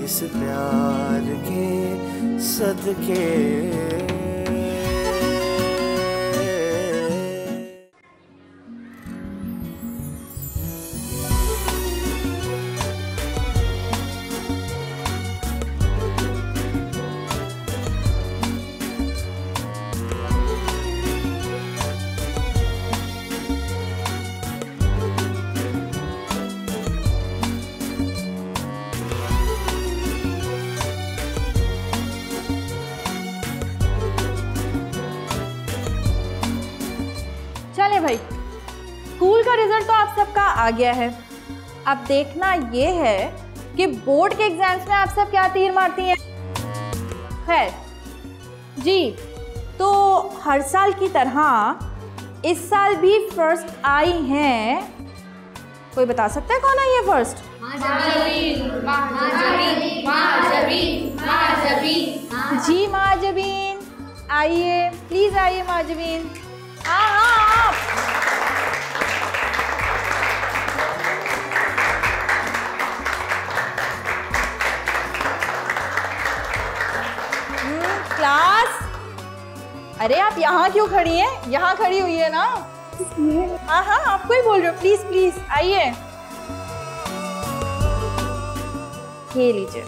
इस प्यार के सदके। चले भाई, स्कूल का रिजल्ट तो आप सबका आ गया है। अब देखना ये है कि बोर्ड के एग्जाम्स में आप सब क्या तीर मारती हैं। खैर जी, तो हर साल की तरह इस साल भी फर्स्ट आई हैं। कोई बता सकता है कौन आई है फर्स्ट? जी माजबीन, आइए प्लीज, आइए माजबीन। हाँ हाँ, क्लास, अरे आप यहाँ क्यों खड़ी हैं? यहाँ खड़ी हुई है ना। हाँ हाँ, आपको ही बोल रहे हो, प्लीज प्लीज आइए। ये लीजिए।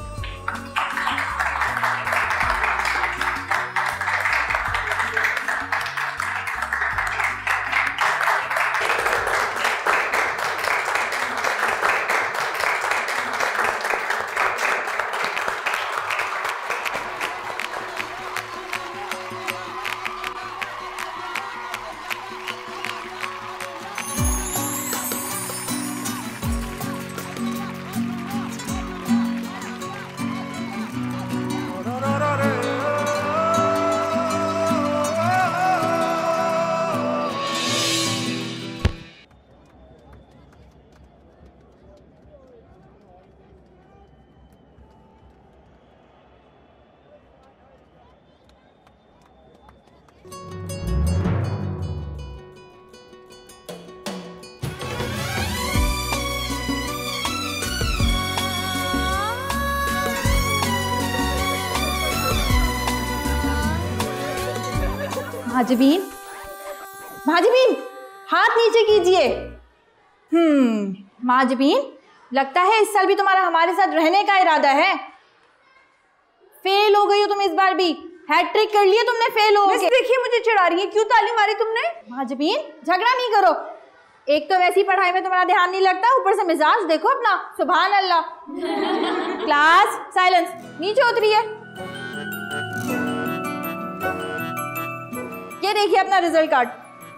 माजबीन, माजबीन हाथ नीचे कीजिए। माजबीन, लगता है इस साल भी तुम्हारा हमारे साथ रहने का इरादा है। फेल हो गई हो तुम इस बार भी, हैट्रिक कर लिया तुमने फेल हो गए। देखिए मुझे चिढ़ा रही है, क्यों ताली मारी तुमने? माजबीन झगड़ा नहीं करो, एक तो वैसी पढ़ाई में तुम्हारा ध्यान नहीं लगता, ऊपर से मिजाज देखो अपना, सुभान अल्लाह। क्लास साइलेंस, नीचे उतरिए। ये देखिए अपना रिजल्ट कार्ड।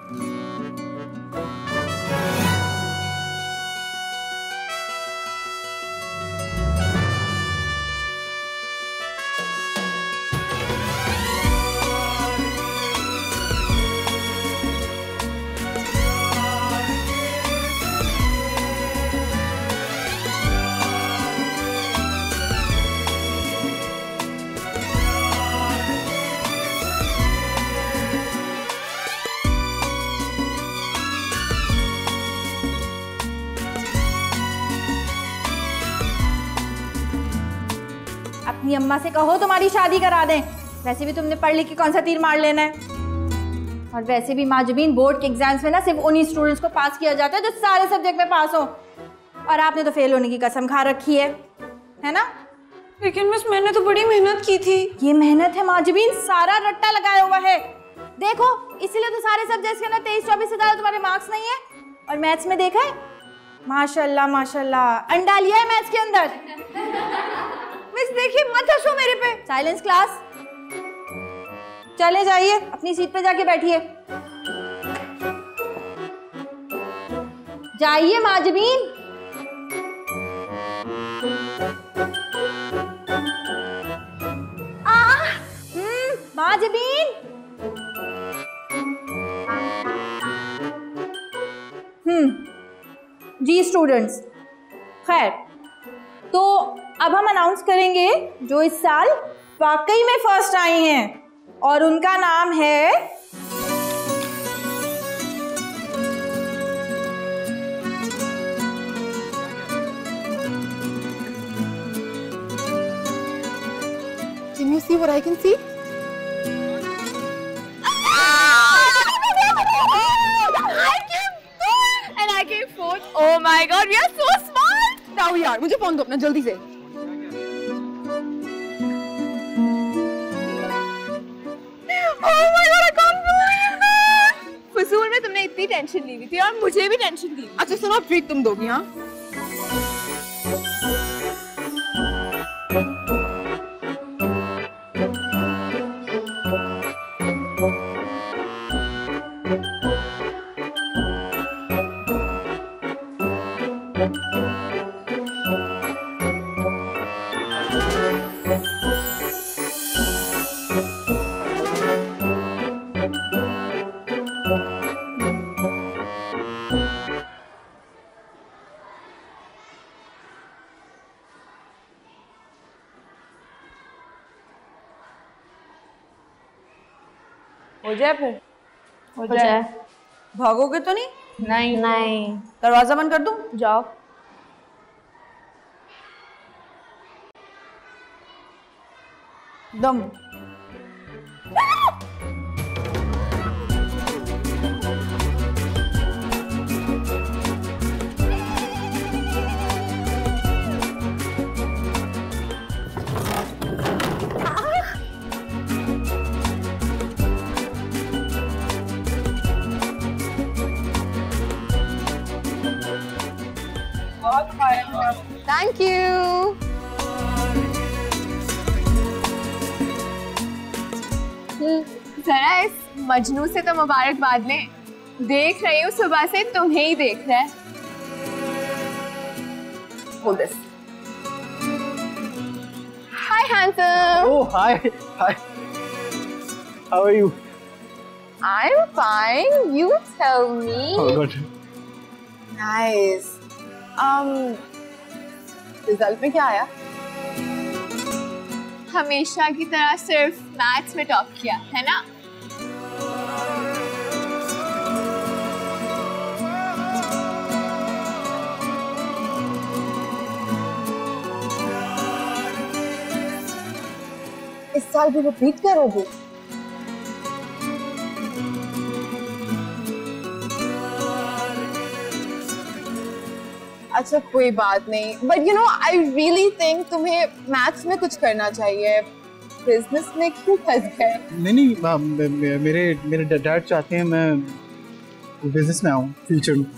अपनी अम्मा से कहो तुम्हारी शादी करा दें, वैसे भी तुमने पढ़ लिख के कौन सा तीर मार लेना है। और वैसे भी माजबीन, बोर्ड के एग्जाम्स में ना सिर्फ उन्हीं स्टूडेंट्स को पास किया जाता है जो सारे सब्जेक्ट में पास हो, और आपने तो फेल होने की कसम खा रखी है ना? लेकिन मिस मैंने तो बड़ी मेहनत की थी। ये मेहनत है माजबीन, सारा रट्टा लगाया हुआ है। देखो इसीलिए तो सारे सब्जेक्ट्स के अंदर 23-24 से ज्यादा तुम्हारे मार्क्स नहीं है। और मैथ्स में देखा है, माशाल्लाह माशाल्लाह, अंडा लिया है मैथ्स के अंदर। मिस देखिए, मत हंसो मेरे पे। साइलेंस क्लास, चले जाइए अपनी सीट पे जाके बैठिए। जाइए माजबीन। माजबीन, जी स्टूडेंट्स, खैर तो अब हम अनाउंस करेंगे जो इस साल वाकई में फर्स्ट आई हैं, और उनका नाम है Can you see what I can see? And I came fourth. Oh my God, we are so smart. जाओ यार, मुझे फोन दो अपना जल्दी से। Oh my God, I can't believe that. फजूल में तुमने इतनी टेंशन ली हुई थी और मुझे भी टेंशन दी। अच्छा सुनो, ट्रीट तुम दोगी हाँ? हो जाए फिर हो जाए। भागोगे तो नहीं? नहीं नहीं। दरवाजा बंद कर दूं? जाओ। दम। Thank you. जरा इस मजनू से तो मुबारकबाद लें। देख रही हूँ सुबह से तुम्हें ही देख रहा है। Hold this. Hi, handsome. Oh, hi. Hi. How are you? I'm fine. You tell me. Oh, good. Nice. Result में क्या आया? हमेशा की तरह सिर्फ मैथ्स में टॉप किया है ना? इस साल भी रिपीट करोगे? अच्छा कोई बात नहीं, but you know I really think तुम्हें मैथ्स में कुछ करना चाहिए। बिजनेस में क्यों फंस गए? नहीं, मेरे डैड चाहते हैं मैं बिजनेस में आऊँ फ्यूचर में।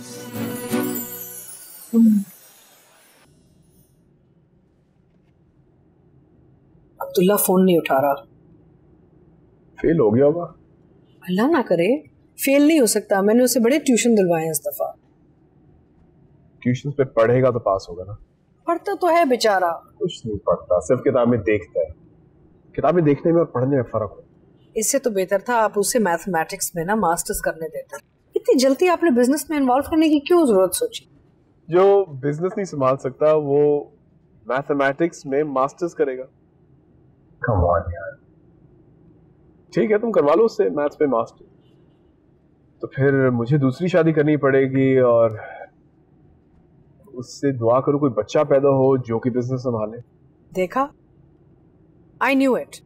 अब्दुल्ला फोन नहीं उठा रहा। फेल हो गया होगा। अल्लाह ना करे, फेल नहीं हो सकता। मैंने उसे बड़े ट्यूशन दिलवाए इस दफा। ट्यूशन पे पढ़ेगा तो पास होगा ना। पढ़ता तो है बेचारा। कुछ नहीं पढ़ता, सिर्फ किताबें देखता है। किताबें देखने में और पढ़ने में फर्क है। इससे तो बेहतर था आप उसे मैथमेटिक्स में ना मास्टर्स करने देते। इतनी जल्दी आपने बिजनेस में इन्वॉल्व करने की क्यों जरूरत सोची? जो बिजनेस नहीं संभाल सकता वो मैथमेटिक्स में मास्टर्स करेगा। कम ऑन यार। ठीक है, तुम करवा लो उससे मैथ्स में मास्टर। तो फिर मुझे दूसरी शादी करनी पड़ेगी और उससे दुआ करो कोई बच्चा पैदा हो जो कि बिजनेस संभाले। देखा, आई न्यू इट।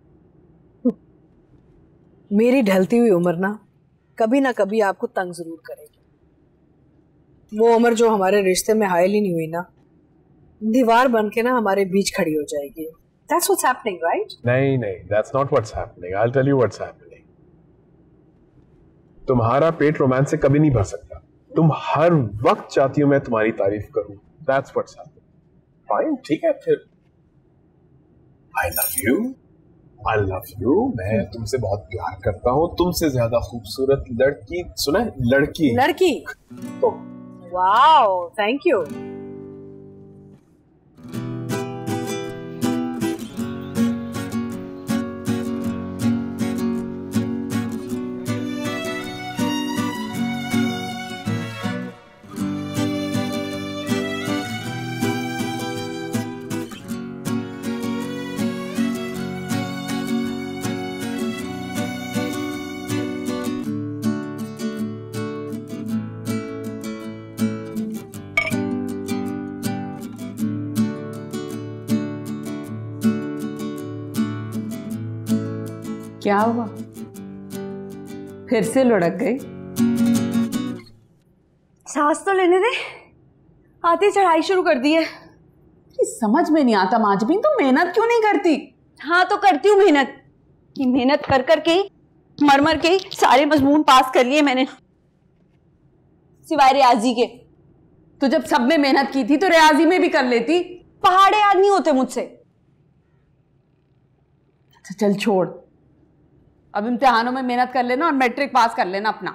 मेरी ढलती हुई उम्र ना कभी आपको तंग जरूर करेगी। वो उम्र जो हमारे रिश्ते में हायल ही नहीं हुई ना, दीवार बन के ना हमारे बीच खड़ी हो जाएगी। That's what's happening, right? नहीं, that's not what's happening. I'll tell you what's happening. तुम्हारा पेट रोमांस से कभी नहीं भर सकता। तुम हर वक्त चाहती हो मैं तुम्हारी तारीफ करूं। That's what's happening. Fine, ठीक है फिर। I love you. मैं तुमसे बहुत प्यार करता हूँ। तुमसे ज्यादा खूबसूरत लड़की सुना है? लड़की तो वाओ, थैंक यू। क्या हुआ? फिर से लुढ़क गई? सांस तो लेने दे, आते चढ़ाई शुरू कर दी है। समझ में नहीं आता माजबीन, तुम मेहनत क्यों नहीं करती? हाँ तो करती हूँ मेहनत, कि मेहनत कर कर के मर मर के सारे मजमून पास कर लिए मैंने, सिवाय रियाजी के। तो जब सब में मेहनत की थी तो रियाजी में भी कर लेती। पहाड़े याद नहीं होते मुझसे। अच्छा चल छोड़, अब इम्तिहानों में मेहनत कर लेना और मैट्रिक पास कर लेना अपना।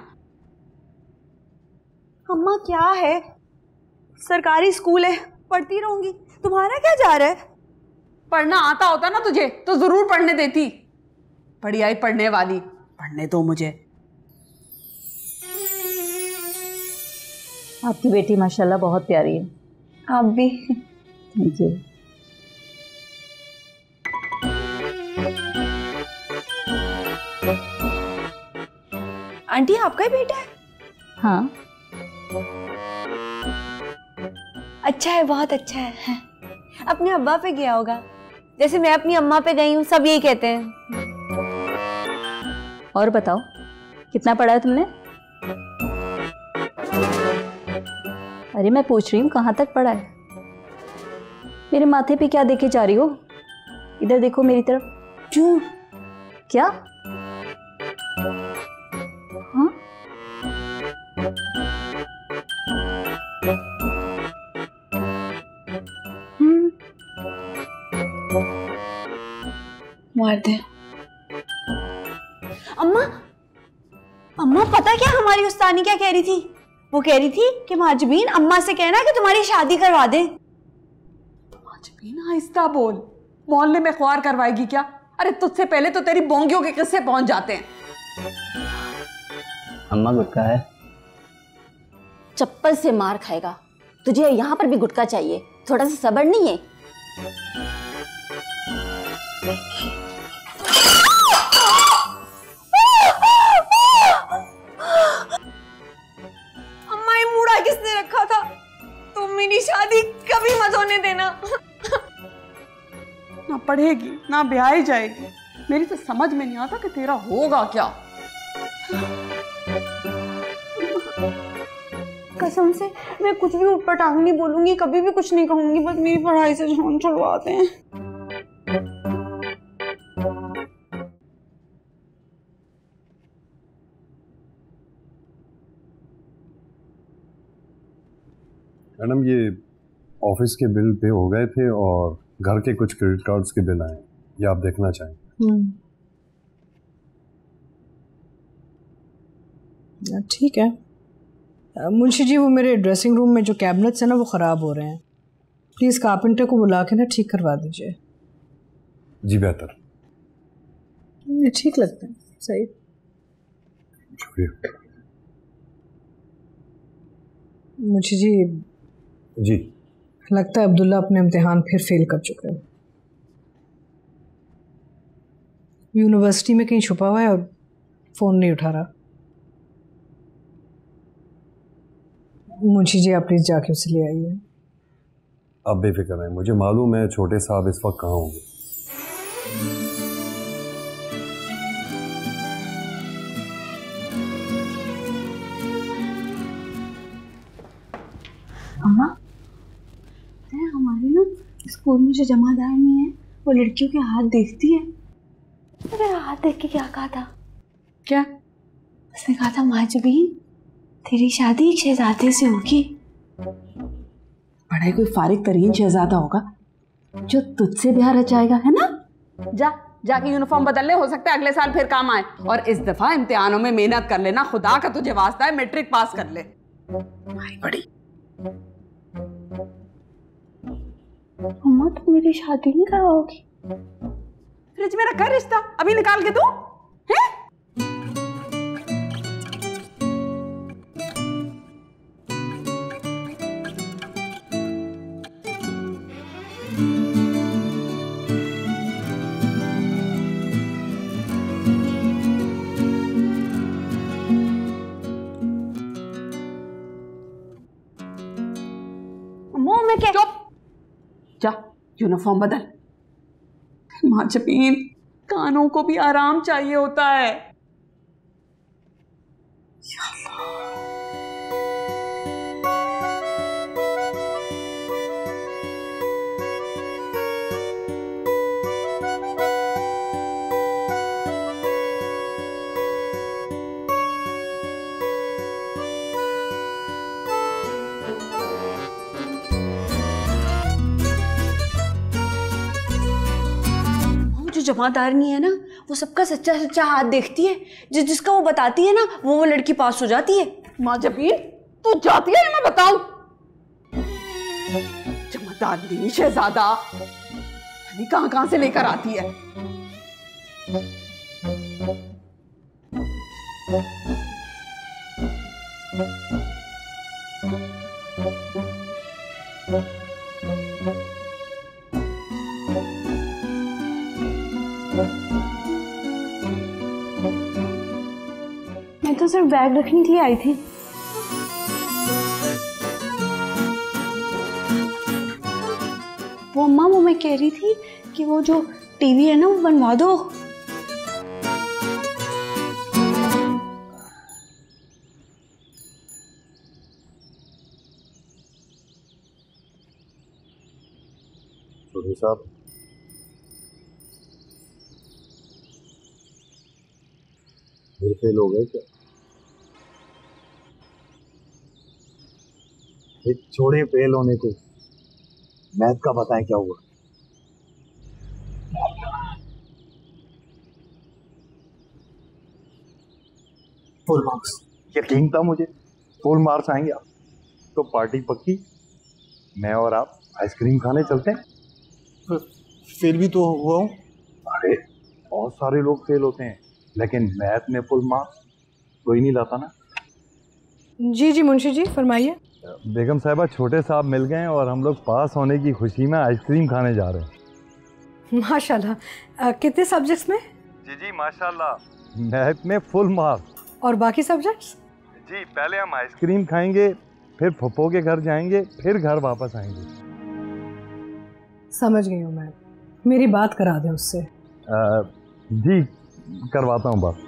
अम्मा क्या है, सरकारी स्कूल है, पढ़ती रहूंगी, तुम्हारा क्या जा रहा है? पढ़ना आता होता ना तुझे तो जरूर पढ़ने देती। बड़ी आई पढ़ने वाली, पढ़ने दो मुझे। आपकी बेटी माशाल्लाह बहुत प्यारी है। आप भी। Thank you. आंटी आपका ही बेटा है? हाँ। अच्छा है, बहुत अच्छा है। अपने अब्बा पे गया होगा, जैसे मैं अपनी अम्मा पे गई हूँ, सब यही कहते हैं। और बताओ कितना पढ़ा है तुमने? अरे मैं पूछ रही हूँ कहाँ तक पढ़ा है? मेरे माथे पे क्या देखे जा रही हो? इधर देखो मेरी तरफ। क्यों? क्या? हाँ? मार दे। अम्मा, अम्मा पता क्या हमारी उस्तानी क्या कह रही थी? वो कह रही थी कि माजबीन अम्मा से कहना कि तुम्हारी शादी करवा दे। माजबीन आहिस्ता बोल, मोहल्ले में ख्वार करवाएगी क्या? अरे तुझसे पहले तो तेरी बोंगियों के किस्से पहुंच जाते हैं। अम्मा गुटखा है? चप्पल से मार खाएगा। तुझे यहाँ पर भी गुटखा चाहिए? थोड़ा सा सब्र नहीं है? अम्मा ये मूड़ा किसने रखा था? तुम मेरी शादी कभी मत होने देना। ना पढ़ेगी ना ब्याह जाएगी। मेरी तो समझ में नहीं आता कि तेरा होगा क्या। कसम से मैं कुछ भी ऊपर टांग नहीं बोलूंगी, कभी भी कुछ नहीं कहूंगी, बस मेरी पढ़ाई से जान छुड़वाते हैं। मैडम ये ऑफिस के बिल पे हो गए थे और घर के कुछ क्रेडिट कार्ड्स के बिल आए, ये आप देखना चाहें? ठीक है मुंशी जी, वो मेरे ड्रेसिंग रूम में जो कैबिनेट्स हैं ना वो ख़राब हो रहे हैं, प्लीज़ कारपेंटर को बुला के ना ठीक करवा दीजिए। जी बेहतर। ये ठीक लगता है, सही। शुक्रिया। मुंशी जी। जी। लगता है अब्दुल्ला अपने इम्तिहान फिर फेल कर चुके हैं। यूनिवर्सिटी में कहीं छुपा हुआ है और फ़ोन नहीं उठा रहा। मुंशी जी आप प्लीज़ जाके उसे ले आइए। आप बेफिक्र हैं, मुझे मालूम है छोटे साहब इस वक्त कहाँ होंगे। अम्मा, हमारे ना स्कूल में जो जमादार नहीं है वो लड़कियों के हाथ देखती है। अरे हाथ देख के क्या कहा था? क्या? उसने कहा था माजबीन तेरी शादी एक शहजादे से होगी। बड़ा कोई फारिग तरीन शहजादा होगा जो तुझसे ब्याह रचाएगा, है ना? जाके यूनिफॉर्म बदल ले, हो सकता है अगले साल फिर काम आए। और इस दफा इम्तिहानों में मेहनत कर लेना, खुदा का तुझे वास्ता है, मैट्रिक पास कर ले। भाई बड़ी अम्मा तुम मेरी शादी नहीं करवाओगी? फ्रिज में रखा रिश्ता, अभी निकाल के दूं? हैं? में क्या? चुप, जा यूनिफॉर्म बदल। माजबीन कानों को भी आराम चाहिए होता है। जमादारनी है ना, वो सबका सच्चा सच्चा हाथ देखती है, जिसका वो बताती है ना वो लड़की पास हो जाती है। माँ जबीन तू जाती है मैं बताऊं? जमादारनी शहजादा कहां कहां से लेकर आती है। मैं तो सिर्फ बैग रखने के लिए आई थी। वो अम्मा, वो मैं कह रही थी कि वो जो टीवी है ना वो बनवा दो। चौधरी साहब, मेरे फेल हो गए क्या? एक छोड़े फेल होने को, मैथ का बताएं क्या हुआ? फुल मार्क्स, यकीन था मुझे फुल मार्क्स आएंगे। आप तो पार्टी पक्की, मैं और आप आइसक्रीम खाने चलते हैं। फेल भी तो हुआ हूँ। अरे बहुत सारे लोग फेल होते हैं, लेकिन मैथ में फुल मार्क्स कोई नहीं लाता ना। जी जी मुंशी जी फरमाइए। बेगम साहिबा, छोटे साहब मिल गए और हम लोग पास होने की खुशी में आइसक्रीम खाने जा रहे हैं। माशाल्लाह। कितने सब्जेक्ट्स में? जी जी माशाल्लाह। मैथ में फुल मार्क्स। और बाकी सब्जेक्ट्स? जी पहले हम आइसक्रीम खाएंगे, फिर फुप्पो के घर जाएंगे, फिर घर वापस आएंगे। समझ गई हूँ मैं, मेरी बात करा दें उससे। जी करवाता हूँ बात।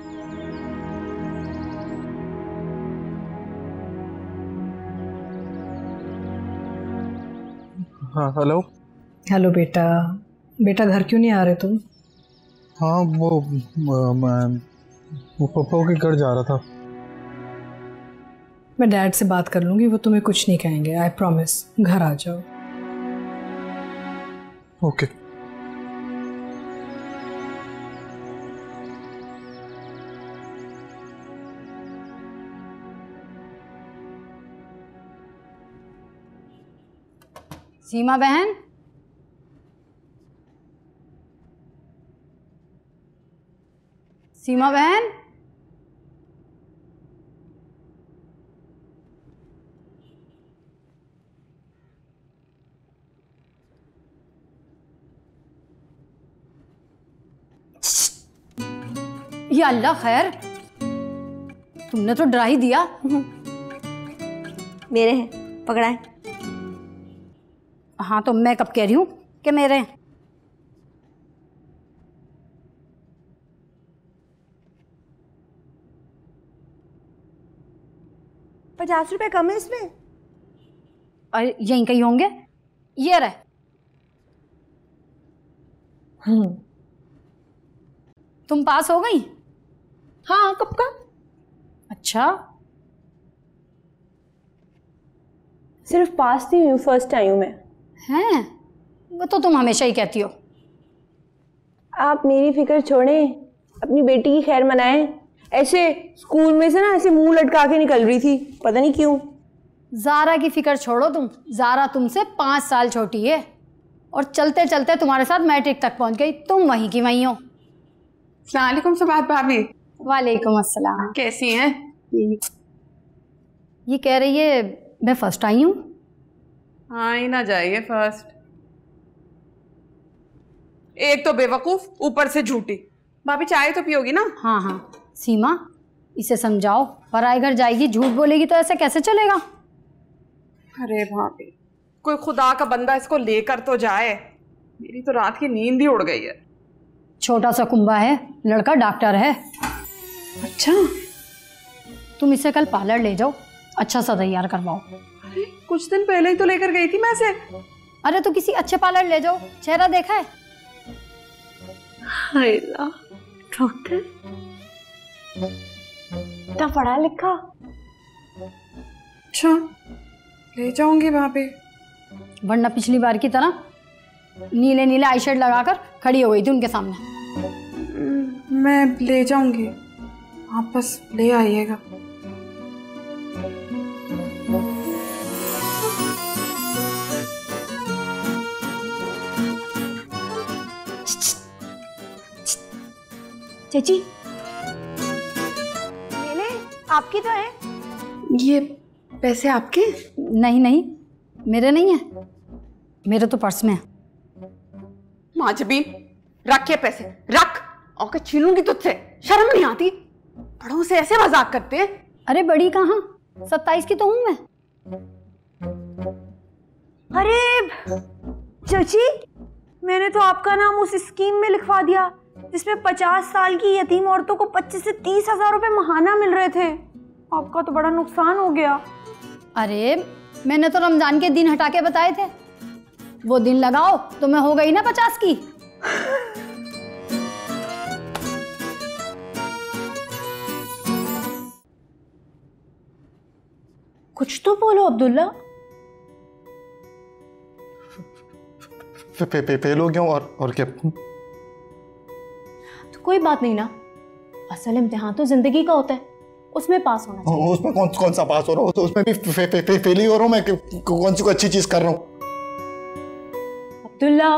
हाँ हेलो। हेलो बेटा, बेटा घर क्यों नहीं आ रहे तुम? हाँ वो पापा के घर जा रहा था। मैं डैड से बात कर लूँगी, वो तुम्हें कुछ नहीं कहेंगे, आई प्रॉमिस। घर आ जाओ। ओके। सीमा बहन, सीमा बहन, या अल्लाह खैर, तुमने तो डरा ही दिया। मेरे हैं, पकड़ाए। हाँ तो मैं कब कह रही हूँ कि मेरे हैं? ₹50 कम है इसमें। अरे यहीं कहीं होंगे, ये रहे। तुम पास हो गई? हाँ कब का? अच्छा, सिर्फ पास नहीं हुई, फर्स्ट आई हूँ मैं। हैं? वो तो तुम हमेशा ही कहती हो। आप मेरी फिक्र छोड़ें, अपनी बेटी की खैर मनाएं। ऐसे स्कूल में से ना ऐसे मुंह लटका के निकल रही थी, पता नहीं क्यों। ज़ारा की फिक्र छोड़ो तुम, ज़ारा तुमसे 5 साल छोटी है और चलते चलते तुम्हारे साथ मैट्रिक तक पहुंच गई। तुम वहीं की वहीं हो। अस्सलाम वालेकुम सबात भाभी। वालेकुम अस्सलाम। कैसी हैं? ये कह रही है मैं फर्स्ट आई हूँ। हाँ ही ना जाइए फर्स्ट। एक तो बेवकूफ, ऊपर से झूठी। भाभी चाय तो पियोगी ना? हाँ हाँ सीमा, इसे समझाओ, पराए घर जाएगी, झूठ बोलेगी तो ऐसे कैसे चलेगा? अरे भाभी, कोई खुदा का बंदा इसको लेकर तो जाए। मेरी तो रात की नींद ही उड़ गई है। छोटा सा कुंबा है, लड़का डॉक्टर है। अच्छा, तुम इसे कल पार्लर ले जाओ, अच्छा सा तैयार करवाओ। अरे कुछ दिन पहले ही तो लेकर गई थी मैं इसे। अरे तो किसी अच्छे पार्लर ले जाओ, चेहरा देखा है? डॉक्टर इतना पढ़ा लिखा। अच्छा, ले जाऊंगी वहां पे। वरना पिछली बार की तरह नीले नीले आई शेड लगाकर खड़ी हो गई थी उनके सामने। मैं ले जाऊंगी, वापस ले आइएगा। चाची ले आपकी तो है। ये पैसे आपके? नहीं नहीं, मेरे नहीं है, मेरे तो पर्स में है। माँ जबीन, रख ये पैसे, रख। और छीनूंगी तुझसे, शर्म नहीं आती? बड़ों से ऐसे मजाक करते हैं? अरे बड़ी कहाँ, 27 की तो हूं मैं। अरे चाची, मैंने तो आपका नाम उस स्कीम में लिखवा दिया जिसमें 50 साल की यतीम औरतों को 25 से 30 हजार रुपए महाना मिल रहे थे। आपका तो बड़ा नुकसान हो गया। अरे मैंने तो रमजान के दिन हटा के बताए थे, वो दिन लगाओ तो मैं हो गई ना 50 की। कुछ तो बोलो अब्दुल्ला। फेल हो गया और क्या? तो कोई बात नहीं ना, असल इम्तिहान तो जिंदगी का होता है, उसमें पास होना चाहिए। उसमें कौन सा पास हो रहा हूँ? उसमें भी फेल ही हो रहा हूँ मैं। कौन सी कोई अच्छी चीज कर रहा हूँ? अब्दुल्ला,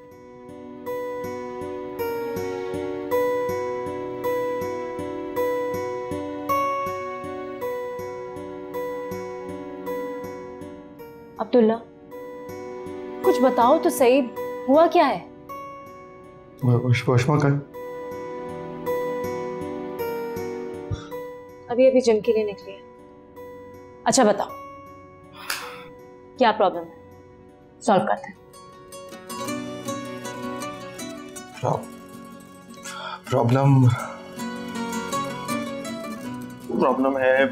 अब्दुल्ला कुछ बताओ तो सही, हुआ क्या है? वशमा का अभी अभी जिम के लिए निकली है। अच्छा बताओ क्या प्रॉब्लम है, सॉल्व करते हैं। प्रॉब्लम है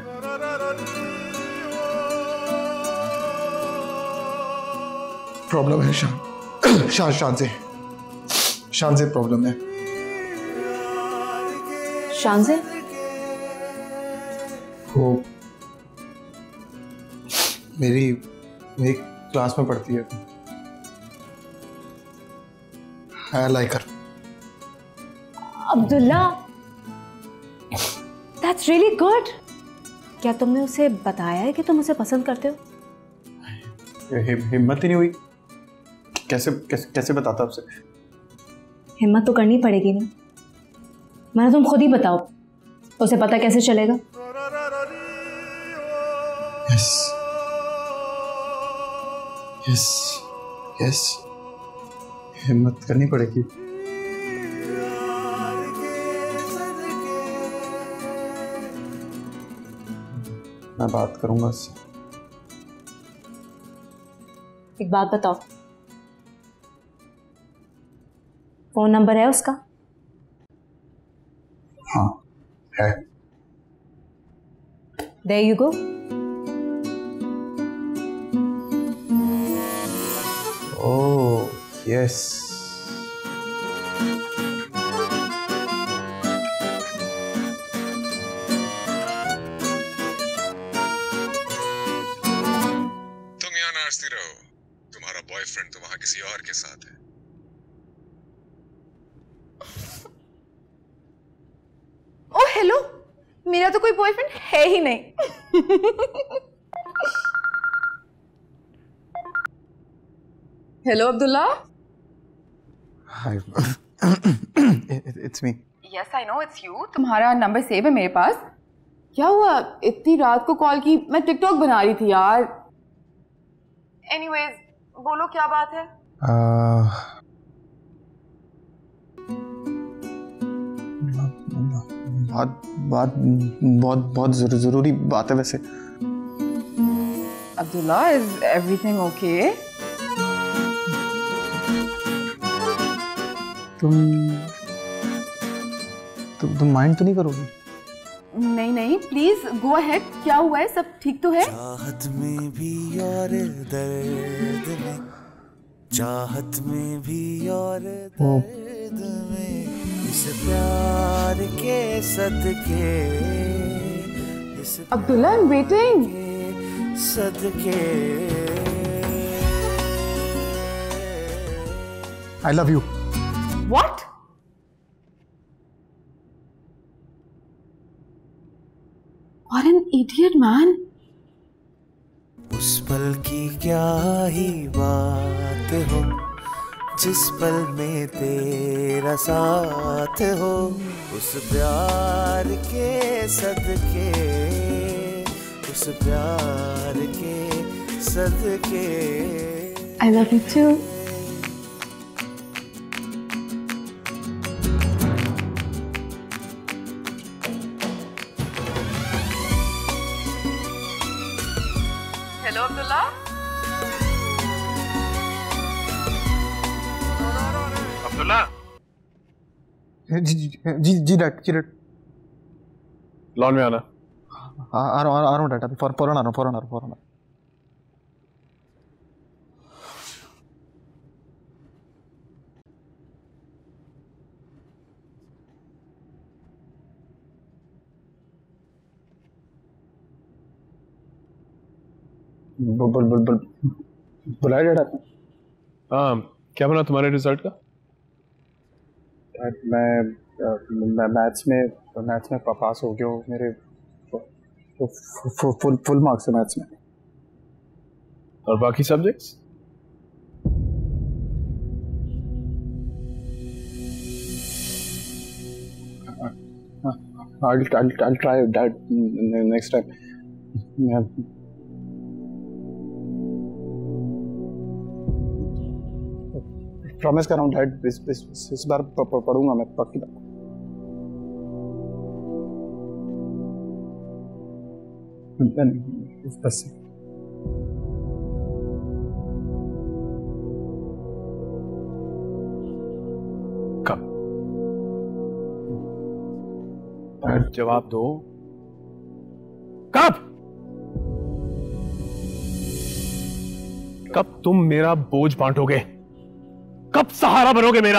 शान से प्रॉब्लम है। शान से? वो मेरी क्लास में पढ़ती है। I like her. Abdullah, that's really good. क्या तुमने उसे बताया है कि तुम उसे पसंद करते हो? हिम्मत ही नहीं हुई। कैसे बताता उसे? हिम्मत तो करनी पड़ेगी ना, मैंने तुम खुद ही बताओ, उसे पता कैसे चलेगा? यस, हिम्मत करनी पड़ेगी। मैं बात करूंगा उससे। एक बात बताओ, फोन नंबर है उसका? हाँ है। There you go. Oh yes. तुम यहाँ नाचती रहो, तुम्हारा बॉयफ्रेंड तो वहां किसी और के साथ है। ओ हेलो, मेरा तो कोई बॉयफ्रेंड है ही नहीं। Hello Abdullah. Hi. It's me. Yes I know it's you. तुम्हारा नंबर सेव है मेरे पास। क्या हुआ, इतनी रात को कॉल की? मैं टिकटॉक बना रही थी यार। एनीवेज बोलो क्या बात है? बहुत जरूरी बात है वैसे। Abdullah, is everything okay? तुम माइंड तो नहीं करोगी? नहीं नहीं, प्लीज गो अहेड। क्या हुआ है? सब ठीक तो है? चाहत में भी और दर्द में, चाहत में भी और दर्द में, इस प्यार के सदके, इस अब्दुल्ला, आई एम वेटिंग। सदके I love you. What? What an idiot, man. उस पल की क्या ही बात हो, जिस पल में तेरा साथ हो, उस प्यार के सदके, उस प्यार के सदके। I love you too. Hello Abdullah. Abdullah. जी डैड। लॉन में आना। आ रहा हूँ डैड, अभी फौरन आ रहा हूँ। बुलाया डैड आपने? हाँ, क्या बना तुम्हारे रिजल्ट का? मैं मैथ्स में पास हो गया हूँ। मेरे फुल मार्क्स है मैथ्स में। और बाकी subjects? I'll try that next time. Promise कर रहा हूँ डैड, इस बार पढ़ूंगा मैं, पक्की बात। बस कब? जवाब दो, कब? कब तुम मेरा बोझ बांटोगे? कब सहारा बनोगे मेरा?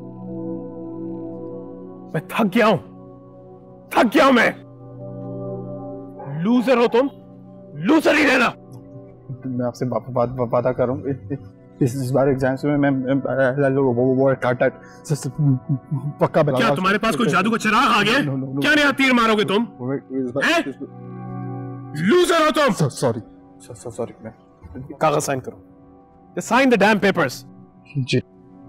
मैं थक गया हूं मैं। लूजर हो तुम, लूजर ही रहना। मैं आपसे वादा कर रहा हूँ, इस बार एग्जाम्स में मैं वो पक्का बता। क्या तुम्हारे पास कोई जादू का चिराग आ गया? क्या नया तीर मारोगे तुम? लूजर हो तुम। सॉरी। मैं कागज साइन करो। Sign the damn papers. जी।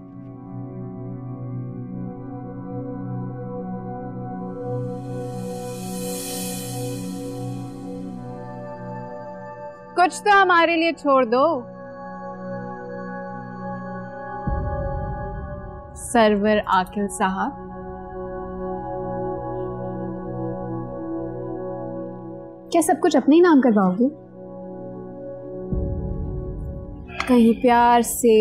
कुछ तो हमारे लिए छोड़ दो। सरवर आकिल साहब, क्या सब कुछ अपने ही नाम करवाओगे? कहीं प्यार से,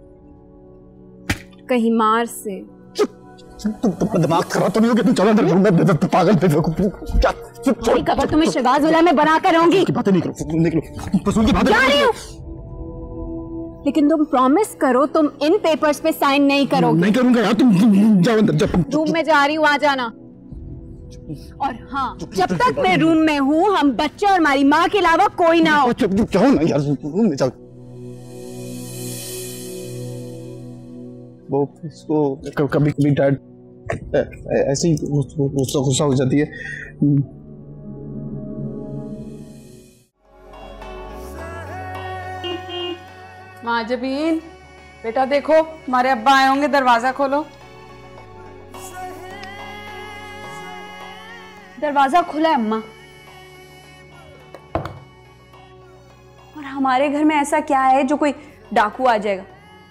कहीं मार से। दिमाग खराब तो नहीं हो गया? तुम चलो अंदर, पागल क्या? कोई खबर तुम्हें शहबाजुल्लाह में बना कर रहूंगी। बातें निकलो, पसूल की बातें। जा रही हूँ, लेकिन तुम प्रॉमिस करो तुम इन पेपर्स पे साइन नहीं करोगे। नहीं करूंगा यार, तुम जाओ अंदर। रूम में जा रही हूँ, आ जाना। और हाँ, जब तक मैं रूम में हूँ, हम बच्चे और हमारी माँ के अलावा कोई ना हो। जाओ ना यार, रूम में जाओ। वो इसको कभी डैड ऐसे ही गुस्सा हो जाती है। माजबीन, बेटा देखो तुम्हारे अब्बा आए होंगे, दरवाजा खोलो। दरवाजा खुला है अम्मा। और हमारे घर में ऐसा क्या है जो कोई डाकू आ जाएगा?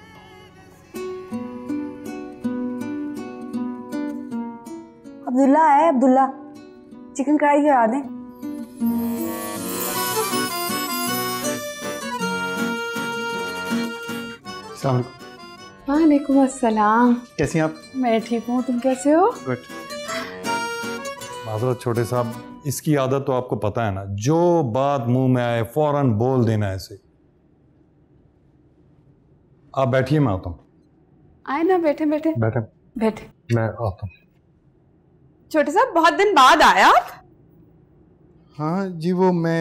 अब्दुल्ला है, अब्दुल्ला, चिकन कढ़ाई करा दें। वालेकुम अस्सलाम। कैसी हैं आप? मैं ठीक हूँ, तुम कैसे हो? गुड। माजरत छोटे साहब, इसकी आदत तो आपको पता है ना, जो बात मुंह में आए फौरन बोल देना ऐसे। आप बैठिए, मैं आता हूँ। आए ना, बैठे बैठे बैठे बैठे। मैं आता हूँ। छोटे साहब बहुत दिन बाद आया आप? हाँ जी, वो मैं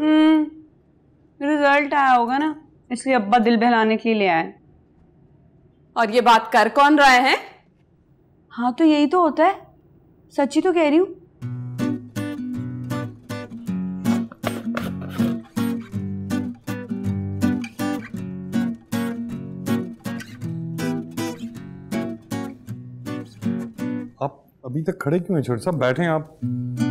रिजल्ट आया होगा ना, इसलिए अब्बा दिल बहलाने के लिए ले आए। और ये बात कर कौन रहे हैं? हाँ तो यही तो होता है, सच्ची तो कह रही हूँ। आप अभी तक खड़े क्यों हैं छोटे साहब? बैठे हैं आप।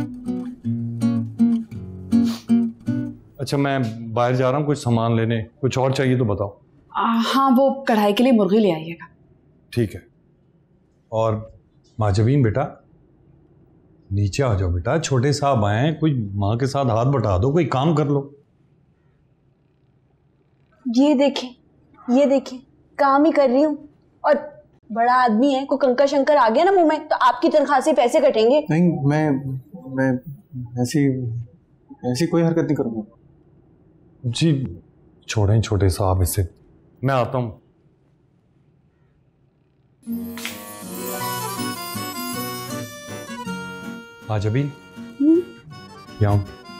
अच्छा, मैं बाहर जा रहा हूँ कुछ सामान लेने, कुछ और चाहिए तो बताओ। हाँ, वो कढ़ाई के लिए मुर्गी ले आइएगा। ठीक है। और माजबीन बेटा, नीचे आ जाओ बेटा, छोटे साहब आए हैं, कोई माँ के साथ हाथ बटा दो, कोई काम कर लो। ये देखें काम ही कर रही हूँ। और बड़ा आदमी है, कोई कंकर शंकर आ गया ना मुंह में तो आपकी तनख्वाह से पैसे कटेंगे। नहीं, मैं ऐसी कोई हरकत नहीं करूँगा जी। छोड़ें छोटे साहब इससे, मैं आता हूँ। माजबीन, यहाँ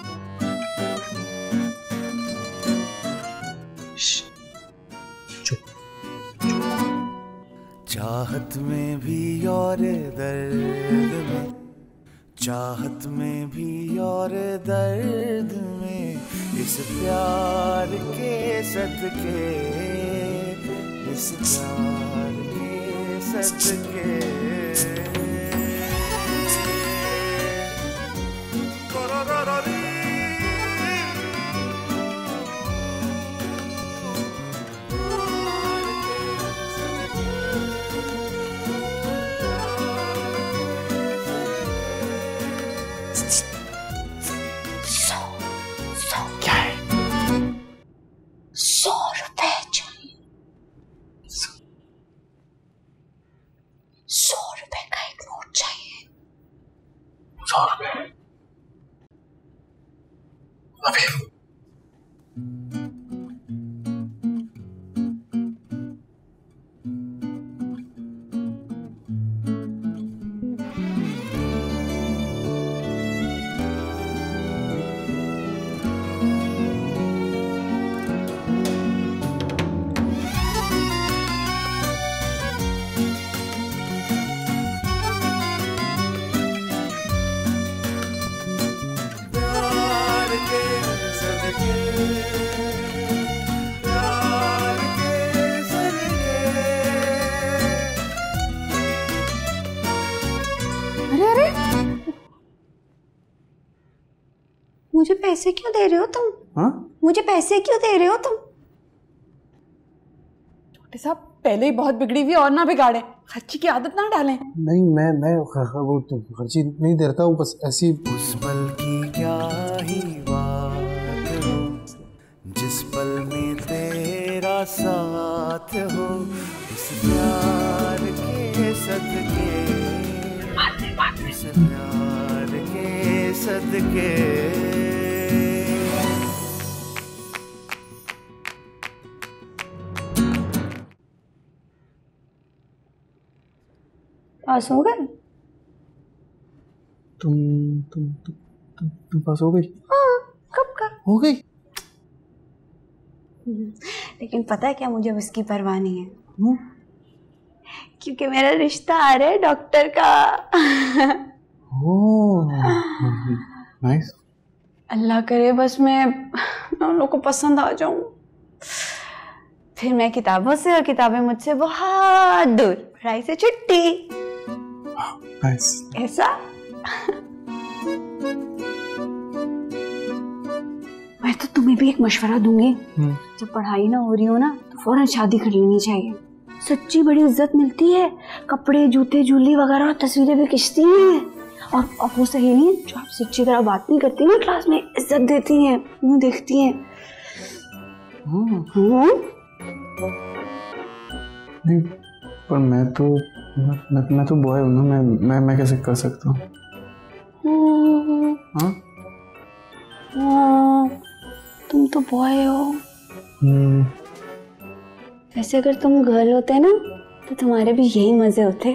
चाहत में भी और दर्द में, चाहत में भी और दर्द में, इस प्यार के सदके, इस प्यार के सदके। क्या है? 100 रुपए चाहिए। 100 रुपए का एक नोट चाहिए। 100 रुपए अभी? मुझे पैसे क्यों दे रहे हो तुम? हाँ? मुझे पैसे क्यों दे रहे हो तुम? छोटे साहब पहले ही बहुत बिगड़ी हुई और ना बिगाड़े, खर्ची की आदत ना डालें। नहीं, मैं वो तो खर्ची नहीं दे रहा हूँ, बस ऐसी। उस पल की क्या ही बात हो, जिस पल में तेरा साथ हो, इस प्यार के सदके, इस प्यार के सदके। पास हो गए? तुम पास हो गई? हाँ, कब का हो गई। लेकिन पता है क्या, मुझे उसकी परवाह नहीं है। क्योंकि मेरा रिश्ता आ रहा है डॉक्टर का। ओह, नाइस। अल्लाह करे बस मैं उन लोगों को पसंद आ जाऊं, फिर मैं किताबों से और किताबें मुझसे बहुत दूर, पढ़ाई से छुट्टी। नाइस। ऐसा मैं तो तुम्हें भी एक मशवरा दूंगी, जब पढ़ाई ना हो रही हो ना तो फौरन शादी कर लेनी चाहिए। सच्ची बड़ी इज्जत मिलती है, कपड़े जूते जूली वगैरह और तस्वीरें भी खींचती हैं। और वो सहेली जो आपसे अच्छी तरह बात नहीं करती ना क्लास में, इज्जत देती हैं, मुँह देखती हैं। नहीं, पर मैं तो बॉय हूँ ना, मैं कैसे कर सकता हूँ? हाँ तुम तो बॉय हो। वैसे अगर तुम गर्ल होते ना तो तुम्हारे भी यही मजे होते।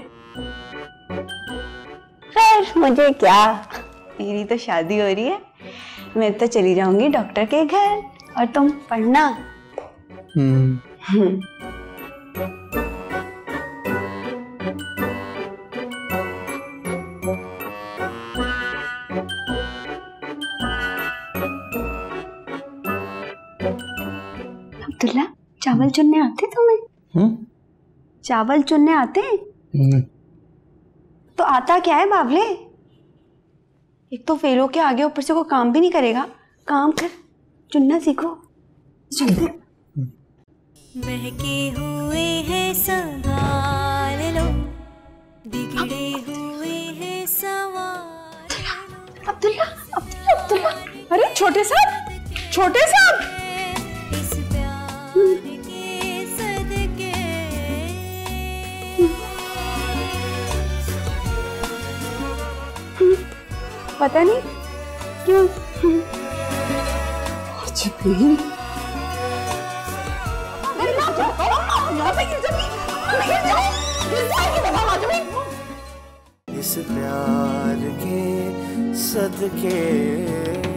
खैर मुझे क्या, मेरी तो शादी हो रही है, मैं तो चली जाऊंगी डॉक्टर के घर और तुम पढ़ना। अब्दुल्ला, चावल चुनने आते तुम्हें? चावल चुनने आते? तो आता क्या है बावले? एक तो फेलों के आगे ऊपर से कोई काम भी नहीं करेगा। काम कर, चुनना सीखो। चलते। बहके हुए हैं सवाल लो, बिगड़े हुए हैं सवाल। अब्दुल्ला, अब्दुल्ला, अब्दुल्ला। अरे छोटे साहब, छोटे साहब। इस प्यार के सदके पता नहीं क्यों। इस प्यार के सदके